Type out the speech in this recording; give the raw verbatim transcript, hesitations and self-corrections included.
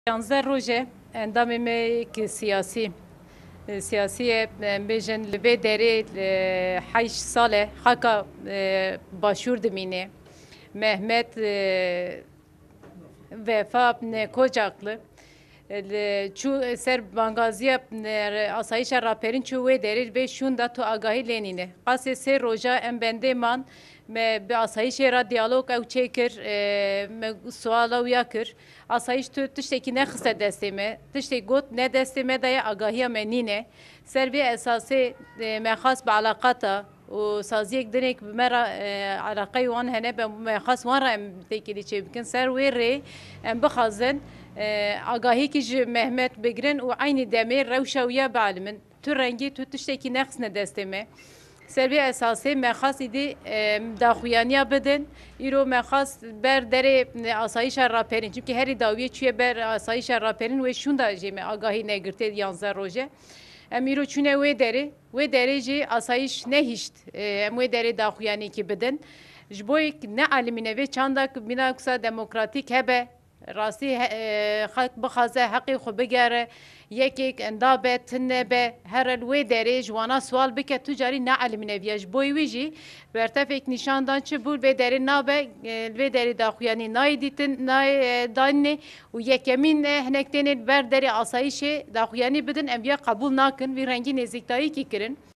Yanzer roje endamê me ki siyasî siyasî ye bêjin li vê derê heyş sal e heka başûr dimîne Mehmet Vefa Kocaklı çû ser bangaziya asayişa raperîn çû wê derê vê şûn da tu agahî lênîne qasê sê roja em bendê man me bi asayişê ra diyalog ew çêkir me suala wî kir asayiş tu tiştekî nexiste destê me tiştê got ne destê me daye agahiya me nîne ser vê esasê me xas bi alaqata û saziyek dinek bi me ra alaqeyê wan hene me xas wan ra em têkilî çê bikin ser wê rê em bixwazin agahîkî ji Mehmet bigirin û aynî demê rewşa wî ya bialimin tu rengî tu tiştekî nexistine destê me ser vê esasê me xas îdî daxuyaniya bidin îro me xas ber derê asayişa raperîn çimkî herî dawiyê çûye ber asayişa raperîn wê şûn da jê me agahî negirtê yanzer roje em îro çûne wê derê wê derê jî asayiş nehîşt em wê derê daxuyanîkî bidin ji bo ne alimîne vê çanda bîna kusa demokratîk hebe rastî xelk bixwaze heqê xwe bigere yekêk enda be tin nebe her el wê derê ji wana swal bike tu carî neelîmîne viya ji bo wî jî bertefek nîşan dan çi bû vê derê nabe vê derê daxuyanî nayê dîtin nayê danînê û yekemîn hinek tên ber derê asayişê daxuyanî bidin em viya qebûl nakin vî rengî nêzîktayîkî kirin